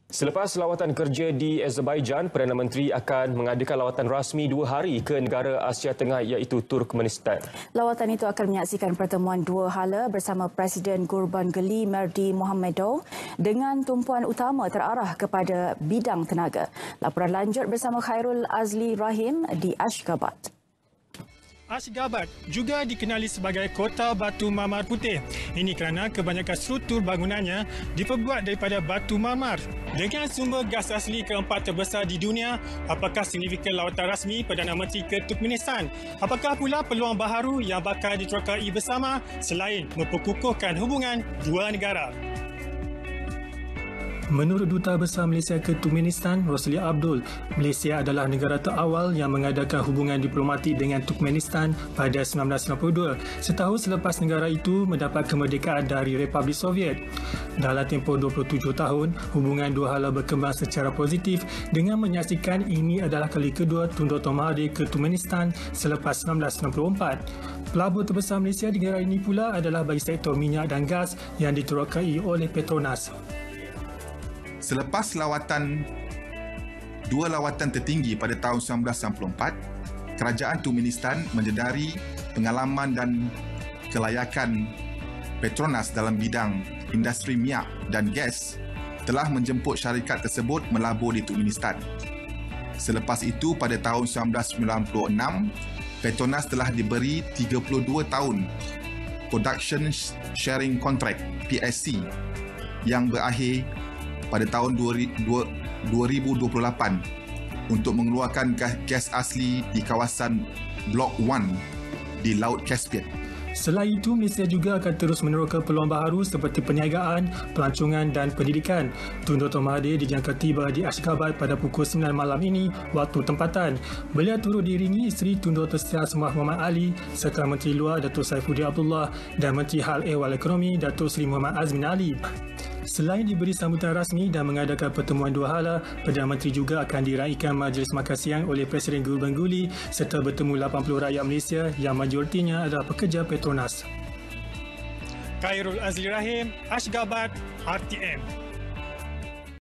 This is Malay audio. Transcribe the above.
Selepas lawatan kerja di Azerbaijan, Perdana Menteri akan mengadakan lawatan rasmi 2 hari ke negara Asia Tengah iaitu Turkmenistan. Lawatan itu akan menyaksikan pertemuan 2 hala bersama Presiden Gurbanguly Berdimuhamedov dengan tumpuan utama terarah kepada bidang tenaga. Laporan lanjut bersama Khairul Azli Rahim di Ashgabat. Ashgabat juga dikenali sebagai Kota Batu Marmar Putih. Ini kerana kebanyakan struktur bangunannya diperbuat daripada batu marmar. Dengan sumber gas asli keempat terbesar di dunia, apakah signifikan lawatan rasmi Perdana Menteri ke Turkmenistan? Apakah pula peluang baharu yang bakal diterokai bersama selain memperkukuhkan hubungan dua negara? Menurut Duta Besar Malaysia ke Turkmenistan, Roslia Abdul, Malaysia adalah negara terawal yang mengadakan hubungan diplomatik dengan Turkmenistan pada 1992, setahun selepas negara itu mendapat kemerdekaan dari Republik Soviet. Dalam tempoh 27 tahun, hubungan dua hala berkembang secara positif dengan menyaksikan ini adalah kali kedua Tun Dr. Mahathir ke Turkmenistan selepas 1964. Pelabur terbesar Malaysia di negara ini pula adalah bagi sektor minyak dan gas yang diterokai oleh Petronas. Selepas dua lawatan tertinggi pada tahun 1994, Kerajaan Turkmenistan menyedari pengalaman dan kelayakan Petronas dalam bidang industri minyak dan gas telah menjemput syarikat tersebut melabur di Turkmenistan. Selepas itu, pada tahun 1996, Petronas telah diberi 32 tahun Production Sharing Contract (PSC) yang berakhir pada tahun 2028 untuk mengeluarkan gas asli di kawasan Blok 1 di Laut Caspian. Selain itu, Malaysia juga akan terus meneroka peluang baharu seperti perniagaan, pelancongan dan pendidikan. Tun Dr. Mahathir dijangka tiba di Ashgabat pada pukul 9 malam ini waktu tempatan. Beliau turut diiringi isteri Tun Dr. Sri Asmah Muhammad Ali serta Menteri Luar Datuk Saifuddin Abdullah dan Menteri Hal Ehwal Ekonomi Datuk Seri Muhammad Azmin Ali. Selain diberi sambutan rasmi dan mengadakan pertemuan dua hala, Perdana Menteri juga akan diraikan majlis makan siang oleh Presiden Gurbanguly serta bertemu 80 rakyat Malaysia yang majoritinya adalah pekerja Petronas. Khairul Azli Rahim, Ashgabat, RTM.